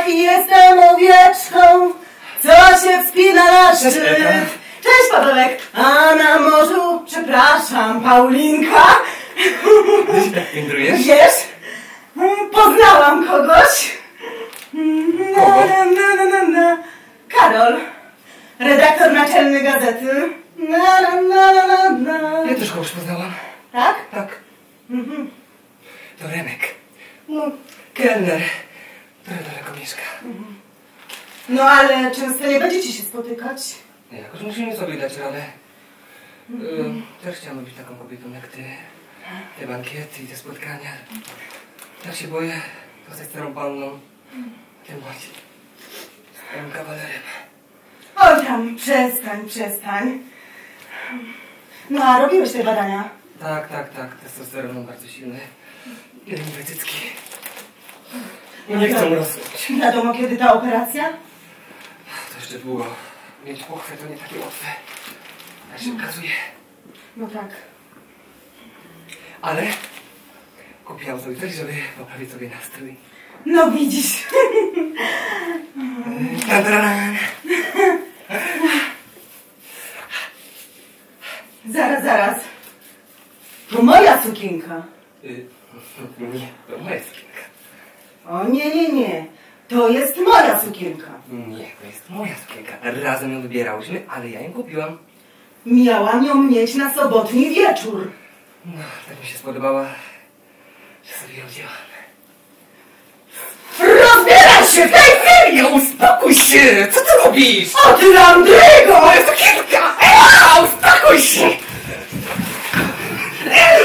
Tak, jestem owieczką, co się wspina na szczyt. Cześć, Pawełek. A na morzu, przepraszam, Paulinka. Ty się tak wędrujesz? Wiesz, poznałam kogoś. Kogo? Karol, redaktor naczelny gazety. Ja też kogoś poznałam. Tak? Tak. To Remek. No, kelner. Trochę daleko mieszka. No ale często nie będziecie się spotykać. Jakoś musimy sobie dać radę. Też chciałam być taką kobietą jak ty. Te bankiety i te spotkania. Tak się boję zostać starą panną. Tym bardziej starym kawalerem. Oj tam, przestań. No a robiłeś te badania? Tak. Testosteron mam bardzo silny. I leniwe cycki. Nie chcą rosnąć. Wiadomo kiedy ta operacja? To jeszcze długo. Mieć pochwę to nie takie łatwe. Tak się okazuje. No tak. Ale kupiłam sobie coś, żeby poprawić sobie nastrój. No widzisz. Tadran. Zaraz. To moja sukienka. Nie, to moja sukienka. O nie. To jest moja sukienka. Nie, to jest moja sukienka. Razem ją wybierałyśmy, ale ja ją kupiłam. Miałam ją mieć na sobotni wieczór. No, tak mi się spodobała, że sobie ją wzięłam. Rozbieraj się w tej chwili! Uspokój się! Co ty robisz? O ty Landrygo! Moja sukienka! Uspokój się!